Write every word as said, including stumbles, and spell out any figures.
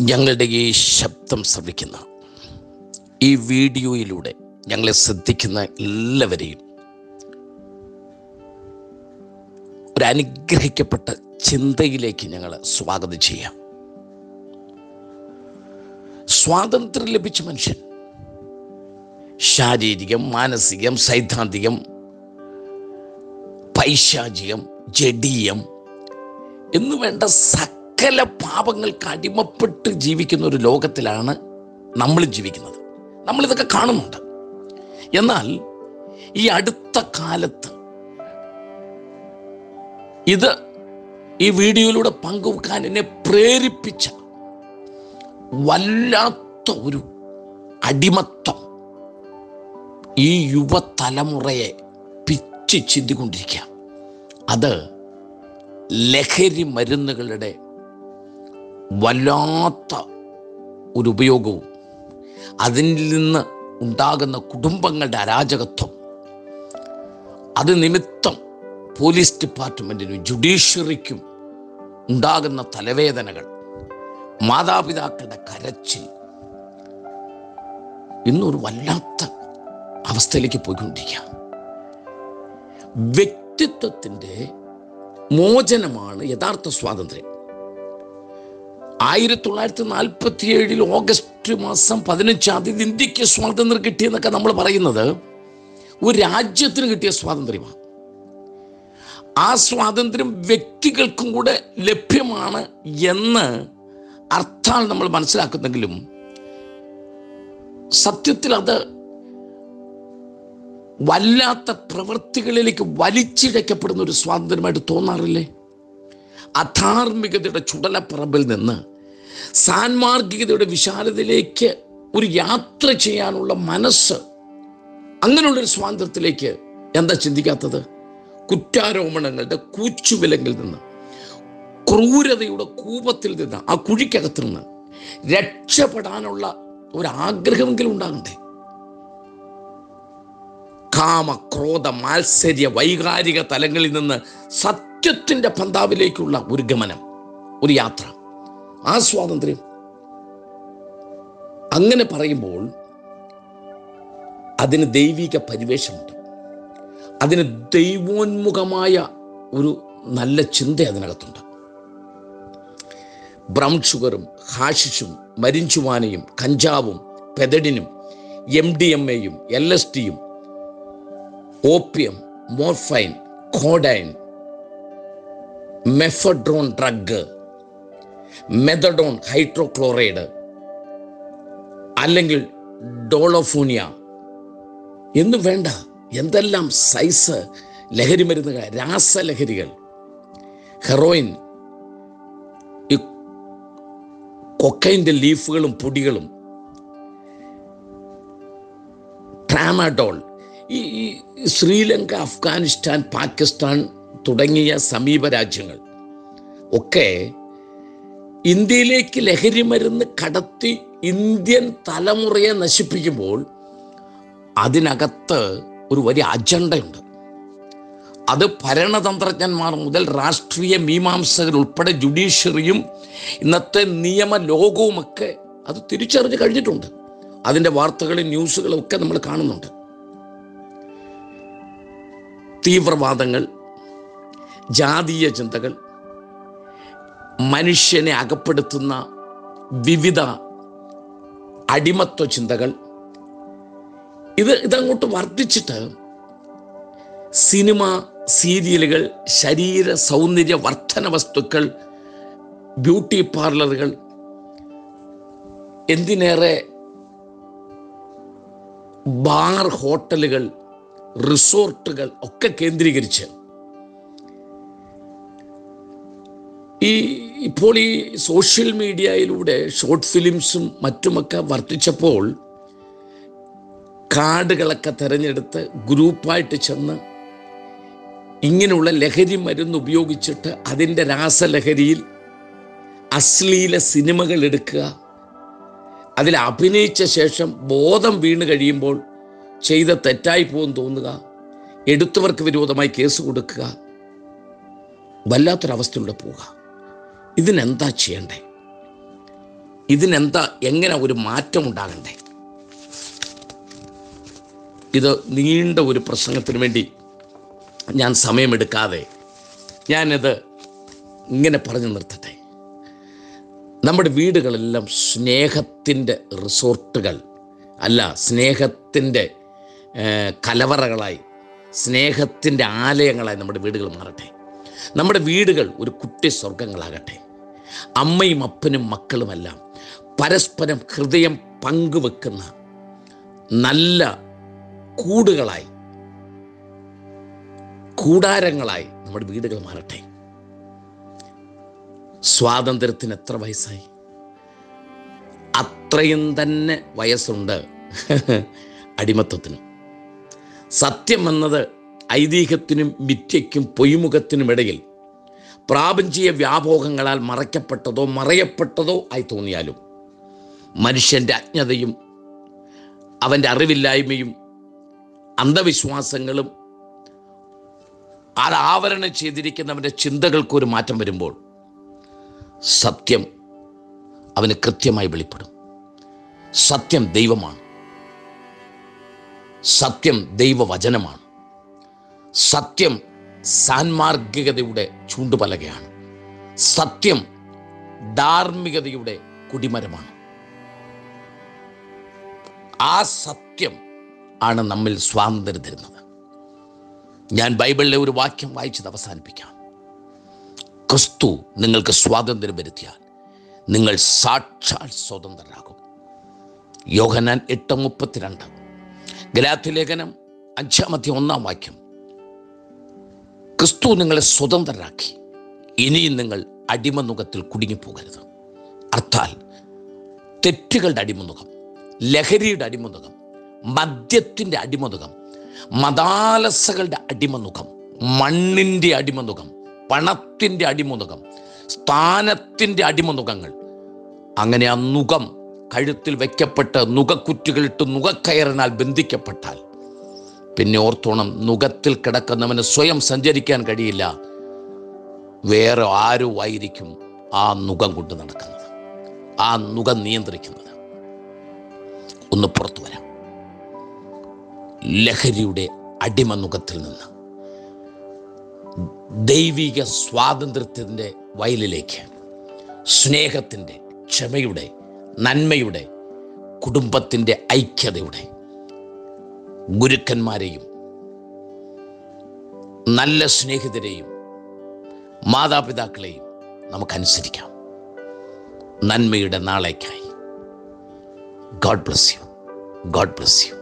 ഞങ്ങളുടെ ഈ ശബ്ദം ശ്രവിക്കുന്ന ഈ വീഡിയോയിലൂടെ ഞങ്ങളെ ശ്രദ്ധിക്കുന്ന എല്ലാവരെയും ഒരു അനുഗ്രഹിക്കപ്പെട്ട ചിന്തയിലേക്ക് ഞങ്ങൾ സ്വാഗതം ചെയ്യാം. സ്വാതന്ത്ര്യം ലഭിച്ച മനുഷ്യൻ ശാരീരികം, മാനസികം, സൈദ്ധാന്തികം, പൈശാചികം, ജഡീയം എന്നു വേണ്ട സകല പാപങ്ങൾക്ക് അടിമപ്പെട്ട് ജീവിക്കുന്ന ഒരു ലോകത്തിലാണ് നമ്മൾ ജീവിക്കുന്നത്. നമ്മളിതൊക്കെ കാണുന്നുണ്ട്. എന്നാൽ ഈ അടുത്ത കാലത്ത് ഇത് ഈ വീഡിയോയിലൂടെ പങ്കുവെക്കാൻ എന്നെ പ്രേരിപ്പിച്ച വല്ലാത്ത ഒരു അടിമത്തം ഈ യുവതലമുറയെ പിച്ച് ചിന്തിക്കൊണ്ടിരിക്കുക. അത് ലഹരി മരുന്നുകളുടെ വല്ലാത്ത ഒരു ഉപയോഗവും അതിൽ നിന്ന് ഉണ്ടാകുന്ന കുടുംബങ്ങളുടെ അരാജകത്വം, അത് നിമിത്തം പോലീസ് ഡിപ്പാർട്ട്മെൻറ്റിനും ജുഡീഷ്യറിക്കും ഉണ്ടാകുന്ന തലവേദനകൾ, മാതാപിതാക്കളുടെ കരച്ചിൽ, ഇന്നൊരു വല്ലാത്ത അവസ്ഥയിലേക്ക് പോയിക്കൊണ്ടിരിക്കുക. വ്യക്തിത്വത്തിൻ്റെ മോചനമാണ് യഥാർത്ഥ സ്വാതന്ത്ര്യം. ആയിരത്തി തൊള്ളായിരത്തി നാൽപ്പത്തി ഏഴിൽ ഓഗസ്റ്റ് മാസം പതിനഞ്ചാം തീയതി ഇന്ത്യക്ക് സ്വാതന്ത്ര്യം കിട്ടിയെന്നൊക്കെ നമ്മൾ പറയുന്നത് ഒരു രാജ്യത്തിന് കിട്ടിയ സ്വാതന്ത്ര്യമാണ്. ആ സ്വാതന്ത്ര്യം വ്യക്തികൾക്കും കൂടെ ലഭ്യമാണ് എന്ന് അർത്ഥാൽ നമ്മൾ മനസ്സിലാക്കുന്നെങ്കിലും സത്യത്തിൽ അത് വല്ലാത്ത പ്രവൃത്തികളിലേക്ക് വലിച്ചിഴക്കപ്പെടുന്ന ഒരു സ്വാതന്ത്ര്യമായിട്ട് തോന്നാറില്ലേ? അധാർമികതയുടെ ചുടലപ്പറമ്പിൽ നിന്ന് സാൻമാർഗികതയുടെ വിശാലതയിലേക്ക് ഒരു യാത്ര ചെയ്യാനുള്ള മനസ്സ്, അങ്ങനെയുള്ളൊരു സ്വാതന്ത്ര്യത്തിലേക്ക് എന്താ ചിന്തിക്കാത്തത്? കുറ്റാരോപണങ്ങളുടെ കൂച്ചുവിലങ്ങിൽ നിന്ന്, ക്രൂരതയുടെ കൂപത്തിൽ നിന്ന്, ആ കുഴിക്കകത്ത് നിന്ന് രക്ഷപ്പെടാനുള്ള ഒരാഗ്രഹമെങ്കിലും ഉണ്ടാകണ്ടേ? കാമ, ക്രോധ, മാത്സര്യ, വൈകാരിക തലങ്ങളിൽ നിന്ന് സത്യത്തിൻ്റെ പന്താവിലേക്കുള്ള ഒരു ഗമനം, ഒരു യാത്ര, ആ സ്വാതന്ത്ര്യം. അങ്ങനെ പറയുമ്പോൾ അതിന് ദൈവിക പരിവേഷമുണ്ട്. അതിന് ദൈവോന്മുഖമായ ഒരു നല്ല ചിന്ത അതിനകത്തുണ്ട്. ബ്രൗൺ ഷുഗറും ഹാഷിഷും മരിഞ്ചുവാനയും കഞ്ചാവും പെതഡിനും എം ഡി എം എയും എൽ എസ് ഡിയും opium, morphine, codeine, mephedrone drug, methadone hydrochloride അല്ലെങ്കിൽ ഡോളോഫൂനിയ എന്ന് വേണ്ട എന്തെല്ലാം സൈസ് ലഹരി മരുന്നുകൾ, രാസലഹരികൾ, ഹെറോയിൻ, ഈ കൊക്കൈൻ്റെ ലീഫുകളും പൊടികളും, ട്രാമാഡോൾ, ഈ ശ്രീലങ്ക, അഫ്ഗാനിസ്ഥാൻ, പാകിസ്ഥാൻ തുടങ്ങിയ സമീപ രാജ്യങ്ങൾ ഒക്കെ ഇന്ത്യയിലേക്ക് ലഹരി മരുന്ന് കടത്തി ഇന്ത്യൻ തലമുറയെ നശിപ്പിക്കുമ്പോൾ അതിനകത്ത് ഒരു വലിയ അജണ്ടയുണ്ട്. അത് ഭരണതന്ത്രജ്ഞന്മാർ മുതൽ രാഷ്ട്രീയ മീമാംസകർ ഉൾപ്പെടെ ജുഡീഷ്യറിയും ഇന്നത്തെ നിയമ ലോകവുമൊക്കെ അത് തിരിച്ചറിഞ്ഞ് കഴിഞ്ഞിട്ടുണ്ട്. അതിൻ്റെ വാർത്തകളും ന്യൂസുകളും ഒക്കെ നമ്മൾ കാണുന്നുണ്ട്. തീവ്രവാദങ്ങൾ, ജാതീയ ചിന്തകൾ, മനുഷ്യനെ അകപ്പെടുത്തുന്ന വിവിധ അടിമത്വ ചിന്തകൾ, ഇത് ഇതങ്ങോട്ട് വർദ്ധിച്ചിട്ട് സിനിമ, സീരിയലുകൾ, ശരീര സൗന്ദര്യ വർധന വസ്തുക്കൾ, ബ്യൂട്ടി പാർലറുകൾ, എന്തിനേറെ ബാർ, ഹോട്ടലുകൾ, റിസോർട്ടുകൾ ഒക്കെ കേന്ദ്രീകരിച്ച് ഈ ഇപ്പോൾ ഈ സോഷ്യൽ മീഡിയയിലൂടെ ഷോർട്ട് ഫിലിംസും മറ്റുമൊക്കെ വർദ്ധിച്ചപ്പോൾ കാർഡുകളൊക്കെ തിരഞ്ഞെടുത്ത് ഗ്രൂപ്പായിട്ട് ചെന്ന് ഇങ്ങനെയുള്ള ലഹരി മരുന്ന് ഉപയോഗിച്ചിട്ട് അതിൻ്റെ രാസലഹരിയിൽ അശ്ലീല സിനിമകൾ എടുക്കുക, അതിൽ അഭിനയിച്ച ശേഷം ബോധം വീണ് കഴിയുമ്പോൾ ചെയ്ത തെറ്റായി പോകുമെന്ന് തോന്നുക, എടുത്തവർക്ക് വിരോധമായി കേസ് കൊടുക്കുക, വല്ലാത്തൊരവസ്ഥയിലൂടെ പോവുക. ഇതിനെന്താ ചെയ്യണ്ടേ? ഇതിനെന്താ, എങ്ങനെ ഒരു മാറ്റം ഉണ്ടാകണ്ടേ? ഇത് നീണ്ട ഒരു പ്രസംഗത്തിന് വേണ്ടി ഞാൻ സമയമെടുക്കാതെ ഞാനിത് ഇങ്ങനെ പറഞ്ഞു നിർത്തട്ടെ. നമ്മുടെ വീടുകളെല്ലാം സ്നേഹത്തിൻ്റെ റിസോർട്ടുകൾ അല്ല, സ്നേഹത്തിൻ്റെ കലവറകളായി, സ്നേഹത്തിൻ്റെ ആലയങ്ങളായി നമ്മുടെ വീടുകൾ മാറട്ടെ. നമ്മുടെ വീടുകൾ ഒരു കുട്ടി സ്വർഗങ്ങളാകട്ടെ. അമ്മയും അപ്പനും മക്കളുമെല്ലാം പരസ്പരം ഹൃദയം പങ്കുവെക്കുന്ന നല്ല കൂടുകളായി, കൂടാരങ്ങളായി നമ്മുടെ വീടുകൾ മാറട്ടെ. സ്വാതന്ത്ര്യത്തിന് എത്ര വയസ്സായി? അത്രയും തന്നെ വയസ്സുണ്ട് അടിമത്തത്തിനും. സത്യം എന്നത് ഐതിഹ്യത്തിനും മിഥ്യയ്ക്കും പൊയ്മുഖത്തിനുമിടയിൽ പ്രാപഞ്ചിക വ്യാഭോഗങ്ങളാൽ മറയ്ക്കപ്പെട്ടതോ മറയപ്പെട്ടതോ ആയി തോന്നിയാലും മനുഷ്യൻ്റെ അജ്ഞതയും അവൻ്റെ അറിവില്ലായ്മയും അന്ധവിശ്വാസങ്ങളും അത് ആവരണം ചെയ്തിരിക്കുന്നവൻ്റെ ചിന്തകൾക്കൊരു മാറ്റം വരുമ്പോൾ സത്യം അവന് കൃത്യമായി വെളിപ്പെടും. സത്യം ദൈവമാണ്. സത്യം ദൈവവചനമാണ്. സത്യം സാൻമാർഗികതയുടെ ചൂണ്ടുപലകയാണ്. സത്യം ധാർമ്മികതയുടെ കുടിമരമാണ്. ആ സത്യം ആണ് നമ്മിൽ സ്വാതന്ത്ര്യം തരുന്നത്. ഞാൻ ബൈബിളിലെ ഒരു വാക്യം വായിച്ചത് അവസാനിപ്പിക്കാം. ക്രിസ്തു നിങ്ങൾക്ക് സ്വാതന്ത്ര്യം വരുത്തിയാൽ നിങ്ങൾ സാക്ഷാൽ സ്വതന്ത്രരാകും. യോഹന്നാൻ എട്ട് മുപ്പത്തിരണ്ട്. ഗലാത്യലേഖനം അഞ്ചാമത്തെ ഒന്നാം വാക്യം. ക്രിസ്തു നിങ്ങളെ സ്വതന്ത്രരാക്കി, ഇനിയും നിങ്ങൾ അടിമനുഖത്തിൽ കുടുങ്ങിപ്പോകരുത്. അർത്ഥാൽ തെറ്റുകളുടെ അടിമനുഖം, ലഹരിയുടെ അടിമനുഖം, മദ്യത്തിൻ്റെ അടിമനുഖം, മതാലസകളുടെ അടിമനുഖം, മണ്ണിൻ്റെ അടിമനുഖം, പണത്തിൻ്റെ അടിമനുഖം, സ്ഥാനത്തിൻ്റെ അടിമനുഖങ്ങൾ. അങ്ങനെ ആ നുഖം കഴുത്തിൽ വയ്ക്കപ്പെട്ട് നുഖക്കുറ്റുകളിട്ട് നുഖക്കയറിനാൽ ബന്ധിക്കപ്പെട്ടാൽ പിന്നെ ഓർത്തോണം, നുഖത്തിൽ കിടക്കുന്നവന് സ്വയം സഞ്ചരിക്കാൻ കഴിയില്ല. വേറെ ആരോ ആയിരിക്കും ആ നുഖം കൊണ്ട് നടക്കുന്നത്, ആ നുഖം നിയന്ത്രിക്കുന്നത്. ഒന്ന് പുറത്തു വരാം. ലഹരിയുടെ അടിമനുഖത്തിൽ നിന്ന് ദൈവിക സ്വാതന്ത്ര്യത്തിൻ്റെ വയലിലേക്ക്, സ്നേഹത്തിൻ്റെ, ക്ഷമയുടെ, നന്മയുടെ, കുടുംബത്തിൻ്റെ ഐക്യതയുടെ, ഗുരുക്കന്മാരെയും നല്ല സ്നേഹിതരെയും മാതാപിതാക്കളെയും നമുക്കനുസരിക്കാം. നന്മയുടെ നാളേക്കായി. God bless you. God bless U.